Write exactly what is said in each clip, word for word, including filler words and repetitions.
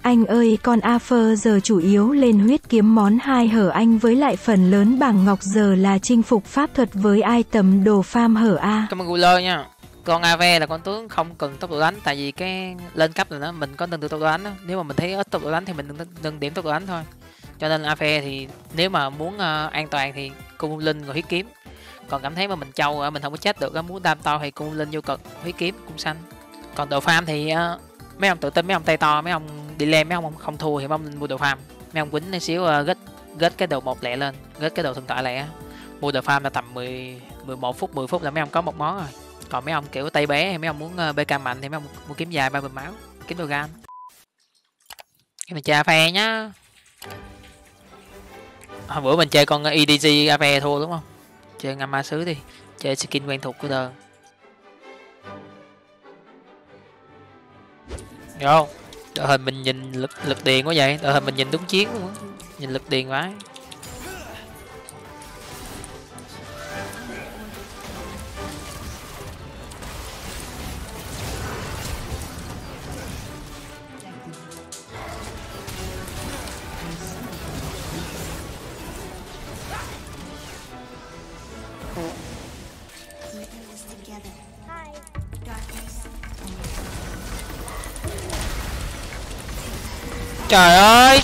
Anh ơi, con Aphơ giờ chủ yếu lên huyết kiếm món hai hở anh, với lại phần lớn bảng ngọc giờ là chinh phục pháp thuật với ai tầm đồ farm hở A. Cảm ơn Guler nha. Con a vê là con tướng không cần tốc độ đánh, tại vì cái lên cấp rồi đó mình có nâng được tốc độ đánh đó. Nếu mà mình thấy ít tốc độ đánh thì mình nâng, nâng điểm tốc độ đánh thôi. Cho nên a vê thì nếu mà muốn uh, an toàn thì cung linh rồi huyết kiếm. Còn cảm thấy mà mình trâu mình không có chết được, muốn đam to thì cung linh vô cực, huyết kiếm, cung xanh. Còn đồ farm thì uh, mấy ông tự tin, mấy ông tay to, mấy ông đi lên, mấy ông không thua thì mấy ông mua đồ farm. Mấy ông quýnh xíu uh, gết gết cái đồ một lẹ lên, gết cái đồ thần thoại lẹ. Mua đồ farm là tầm mười, mười một phút, mười phút là mấy ông có một món rồi. Còn mấy ông kiểu tay bé hay mấy ông muốn uh, bê ca mạnh thì mấy ông mua kiếm dài ba mươi máu, kiếm đồ gan. Cái mình chơi a vê nhá. Hồi bữa mình chơi con e đê giê a vê thua đúng không? Chơi ngâm ma sứ đi, chơi skin quen thuộc của đời. Vô, đội hình mình nhìn lực lực tiền quá vậy, đội hình mình nhìn đúng chiến luôn á, nhìn lực tiền quá. Trời ơi.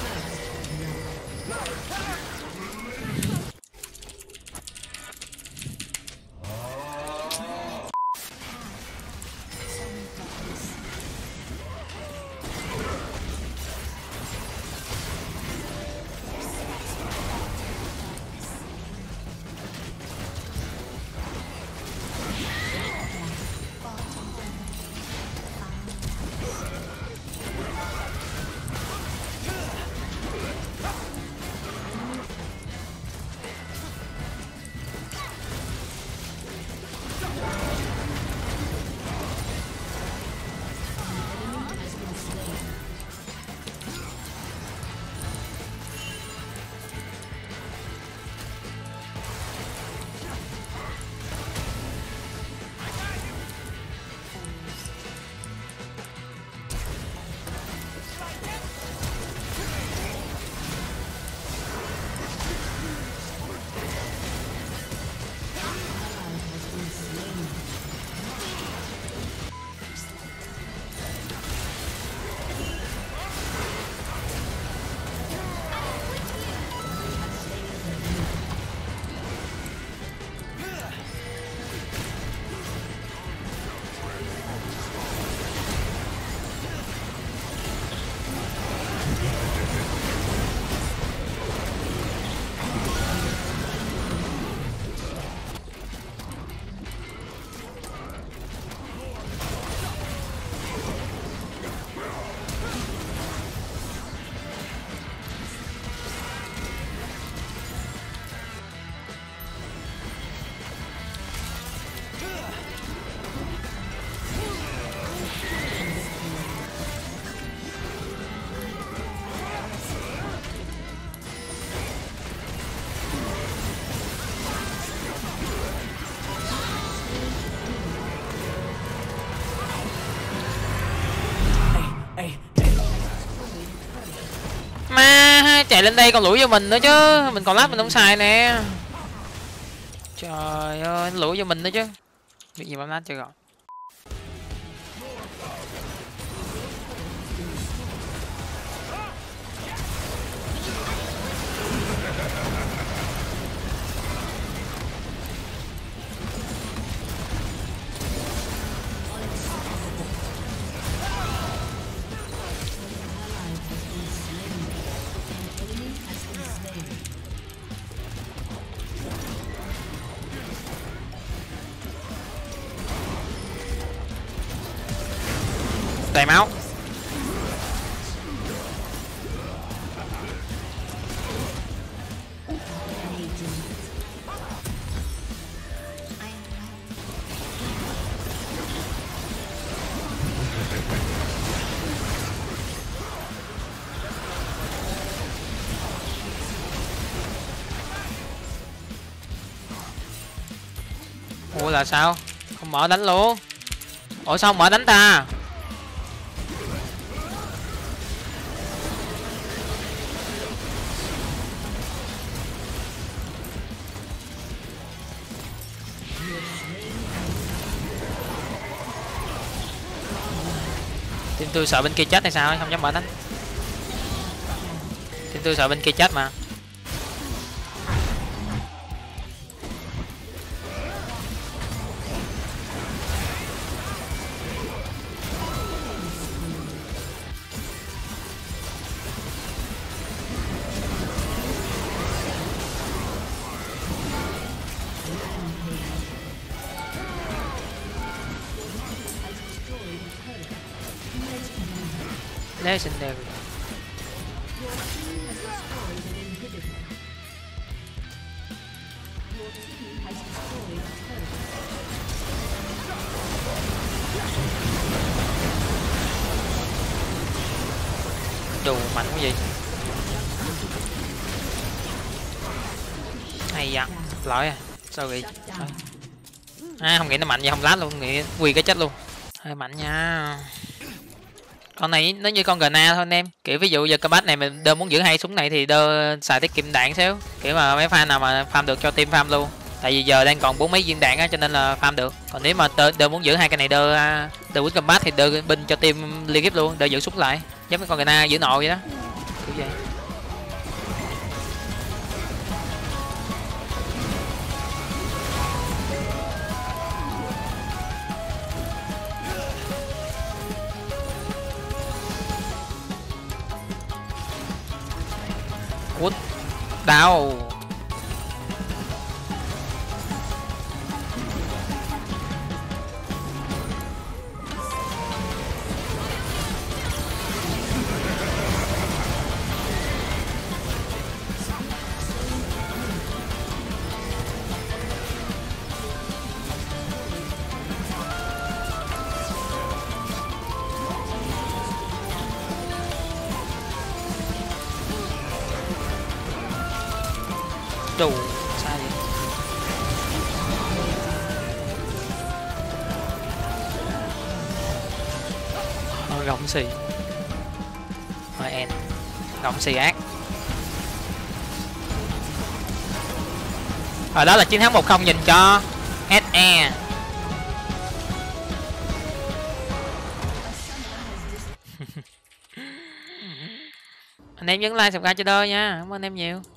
Chạy lên đây còn lủi vô mình nữa chứ, mình còn lát mình không xài nè. Trời ơi, nó lủi vô mình nữa chứ. Việc gì mà lát chơi rồi. Đầy máu. Ủa là sao? Không mở đánh luôn. Ủa sao không mở đánh ta? Team tôi sợ bên kia chết hay sao ấy, không dám mở đánh. Team tôi sợ bên kia chết mà. Legendary. Đồ mạnh quá gì. Hay dạ. Lỗi à. Sorry. À không nghĩ nó mạnh vậy, không lát luôn, nghĩ quỳ cái chết luôn. Hơi mạnh nha. Con này nó như con Gna thôi anh em. Kiểu ví dụ giờ combat này mình đơ muốn giữ hai súng này thì đơ xài tiết kiệm đạn xíu. Kiểu mà mấy fan nào mà farm được cho team farm luôn. Tại vì giờ đang còn bốn mấy viên đạn á cho nên là farm được. Còn nếu mà đơ, đơ muốn giữ hai cái này đơ đơ win combat thì đơ binh cho team liên kiếp luôn, đơ giữ súng lại. Giống như con Gna giữ nội vậy đó. Kiểu vậy. Út đau. Đủ sai vậy. Thôi gọng xì. Thôi en. Gọng xì ác. Ở đó là chiến thắng một không dành cho ét e. Anh em nhấn like subscribe cho đôi nha. Cảm ơn anh em nhiều.